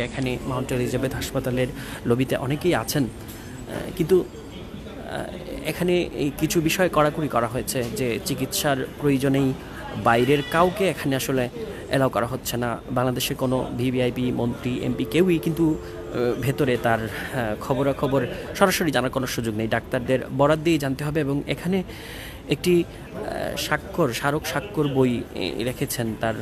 এখানে Mount Elizabeth হাসপাতালের লবিতে অনেকেই আছেন, কিন্তু এখানে এই কিছু বিষয় কড়াকড়ি করা হয়েছে যে চিকিৎসার প্রয়োজনেই বাইরের কাউকে এখানে আসলে অ্যালাউ করা হচ্ছে না। বাংলাদেশের কোনো ভিভিআইপি, মন্ত্রী, এমপি কেউই কিন্তু ভেতরে তার খবরাখবর সরাসরি জানার কোনো সুযোগ নেই। ডাক্তারদের বরাত দিয়ে জানতে হবে। এবং এখানে একটি স্মারক স্বাক্ষর বই রেখেছেন তার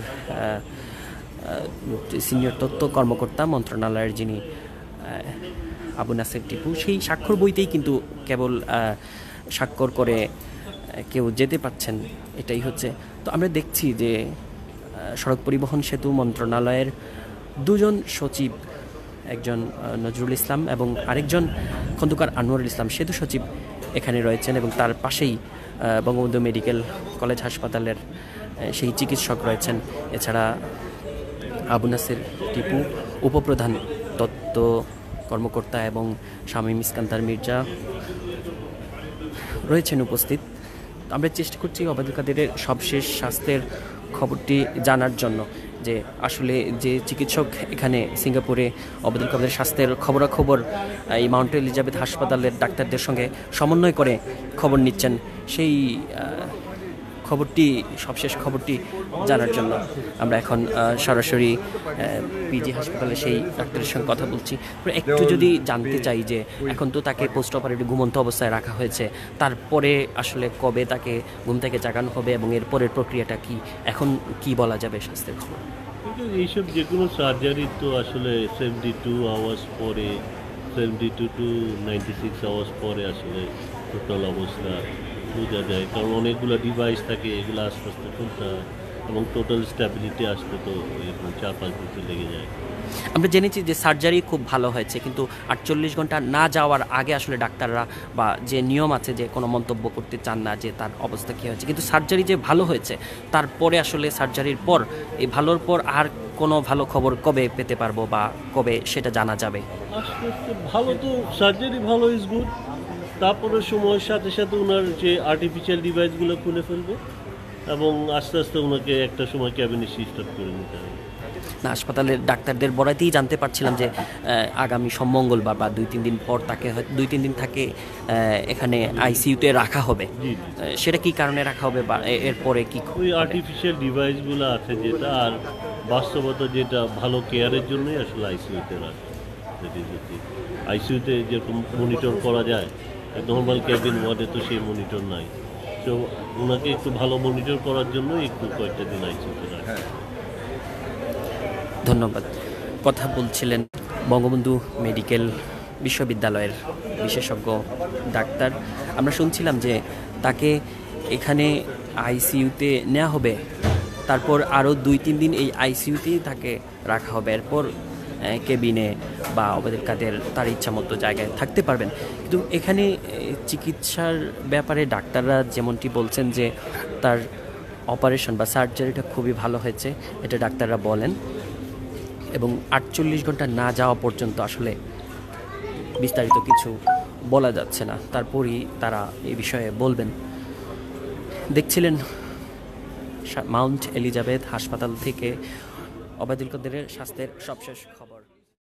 সিনিয়র তথ্য কর্মকর্তা মন্ত্রণালয়ের, যিনি আবু নাসের টিপু। সেই স্বাক্ষর বইতেই কিন্তু কেবল স্বাক্ষর করে কেউ যেতে পারছেন, এটাই হচ্ছে। তো আমরা দেখছি যে সড়ক পরিবহন সেতু মন্ত্রণালয়ের দুজন সচিব, একজন নজরুল ইসলাম এবং আরেকজন খন্দকার আনোয়ারুল ইসলাম সেতু সচিব এখানে রয়েছেন, এবং তার পাশেই বঙ্গবন্ধু মেডিকেল কলেজ হাসপাতালের সেই চিকিৎসক রয়েছেন। এছাড়া আবু নাসের টিপু উপপ্রধান তত্ত্ব কর্মকর্তা এবং শামীম ইস্কান্দার মির্জা রয়েছেন উপস্থিত। আমরা চেষ্টা করছি ওবায়দুল কাদেরের সবশেষ স্বাস্থ্যের খবরটি জানার জন্য, যে আসলে যে চিকিৎসক এখানে সিঙ্গাপুরে ওবায়দুল কাদেরের স্বাস্থ্যের খবরাখবর এই মাউন্ট এলিজাবেথ হাসপাতালের ডাক্তারদের সঙ্গে সমন্বয় করে খবর নিচ্ছেন, সেই সবশেষ খবরটি জানার জন্য আমরা এখন সরাসরি পিজি হাসপাতালে সেই ডাক্তারের সঙ্গে কথা বলছি। একটু যদি জানতে চাই যে এখন তো তাকে পোস্ট অপারেটিভ ঘুমন্ত অবস্থায় রাখা হয়েছে, তারপরে আসলে কবে তাকে ঘুম থেকে জাগানো হবে এবং এর পরের প্রক্রিয়াটা কি, এখন কি বলা যাবে স্বাস্থ্যের খবর? কিন্তু এইসব যে কোনো সার্জারি তো আসলে 72 আওয়ার্স পরে, 72 টু 96 আওয়ার্স পরে আসলে টোটাল অবস্থা বোঝা যায়, কারণ অনেকগুলো ডিভাইস থাকে, এগুলো আস্তে আস্তে খুলতে হয় এবং টোটাল স্ট্যাবিলিটি আসতে তো এরকম 4-5 বছর লেগে যায়। আমরা জেনেছি যে সার্জারি খুব ভালো হয়েছে, কিন্তু 48 ঘন্টা না যাওয়ার আগে আসলে ডাক্তাররা বা যে নিয়ম আছে যে কোনো মন্তব্য করতে চান না যে তার অবস্থা কী হয়েছে। কিন্তু সার্জারি যে ভালো হয়েছে, তারপরে আসলে সার্জারির পর এই ভালোর পর আর কোনো ভালো খবর কবে পেতে পারবো বা কবে সেটা জানা যাবে? আস্তে আস্তে ভালো তো, সার্জারি ভালো ইজ গুড। তারপরে সময়ের সাথে সাথে ওনার যে আর্টিফিশিয়াল ডিভাইসগুলো খুলে ফেলবে এবং আস্তে আস্তে ওনাকে একটা সময় ক্যাবিনে শিফট করে নিতে হবে। না, হাসপাতালের ডাক্তারদের বরাতেই জানতে পারছিলাম যে আগামী মঙ্গলবার বা 2-3 দিন পর তাকে 2-3 দিন থাকে এখানে আইসিইউতে রাখা হবে। সেটা কি কারণে রাখা হবে বা এরপরে কি? ওই আর্টিফিশিয়াল ডিভাইসগুলো আছে যেটা, আর বাস্তবতা যেটা ভালো কেয়ারের জন্যই আসলে আইসিইউতে রাখা। আইসিইউতে যেরকম মনিটর করা যায়, নর্মাল ক্যাবিন ওয়ার্ডে তো সেই মনিটর নাই। তো ওনাকে একটু ভালো মনিটর করার জন্য একটু কয়েকটা দিন আইসিইউতে রাখা। ধন্যবাদ। কথা বলছিলেন বঙ্গবন্ধু মেডিকেল বিশ্ববিদ্যালয়ের বিশেষজ্ঞ ডাক্তার। আমরা শুনছিলাম যে তাকে এখানে আইসিইউতে নেওয়া হবে, তারপর আরও 2-3 দিন এই আইসিইউতেই তাকে রাখা হবে, এরপর কেবিনে বা ওবায়দুল কাদের তার ইচ্ছা মতো জায়গায় থাকতে পারবেন। কিন্তু এখানে চিকিৎসার ব্যাপারে ডাক্তাররা যেমনটি বলছেন যে তার অপারেশন বা সার্জারিটা খুবই ভালো হয়েছে, এটা ডাক্তাররা বলেন, এবং 48 ঘন্টা না যাওয়া পর্যন্ত আসলে বিস্তারিত কিছু বলা যাচ্ছে না, তারপরই তারা এই বিষয়ে বলবেন। দেখছিলেন মাউন্ট এলিজাবেথ হাসপাতাল থেকে ওবায়দুল কাদেরের স্বাস্থ্যের সবশেষ খবর।